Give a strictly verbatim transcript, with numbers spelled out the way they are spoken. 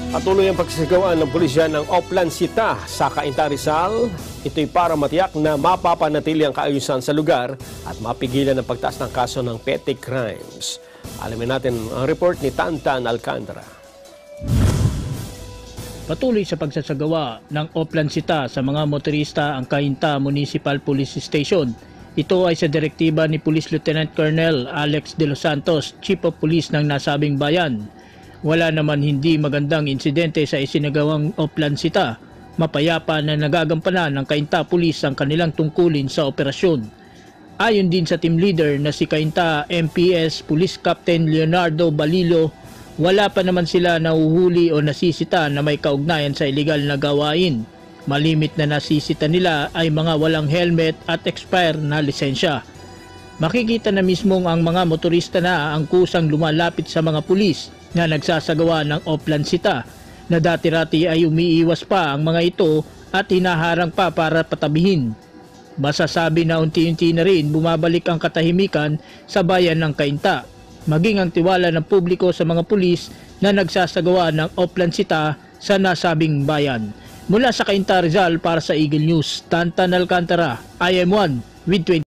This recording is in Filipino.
Patuloy ang pagsasagawa ng pulisya ng Oplan Sita sa Cainta Rizal. Ito'y para matiyak na mapapanatili ang kaayusan sa lugar at mapigilan ang pagtaas ng kaso ng petty crimes. Alamin natin ang report ni Tantan Alcantara. Patuloy sa pagsasagawa ng Oplan Sita sa mga motorista ang Cainta Municipal Police Station. Ito ay sa direktiba ni Police Lieutenant Colonel Alex de los Santos, Chief of Police ng nasabing bayan. Wala naman hindi magandang insidente sa isinagawang Oplan Sita. Mapayapa na nagagampanan ng Cainta Police ang kanilang tungkulin sa operasyon. Ayon din sa team leader na si Cainta M P S Police Captain Leonardo Balilo, wala pa naman sila nahuhuli o nasisita na may kaugnayan sa iligal na gawain. Malimit na nasisita nila ay mga walang helmet at expire na lisensya. Makikita na mismong ang mga motorista na ang kusang lumalapit sa mga pulis na nagsasagawa ng Oplan Sita, na dati-rati ay umiiwas pa ang mga ito at hinaharang pa para patabihin. Masasabi na unti-unti na rin bumabalik ang katahimikan sa bayan ng Cainta, maging ang tiwala ng publiko sa mga pulis na nagsasagawa ng Oplan Sita sa nasabing bayan. Mula sa Cainta Rizal para sa Eagle News, Tantan Alcantara, I M one with twenty.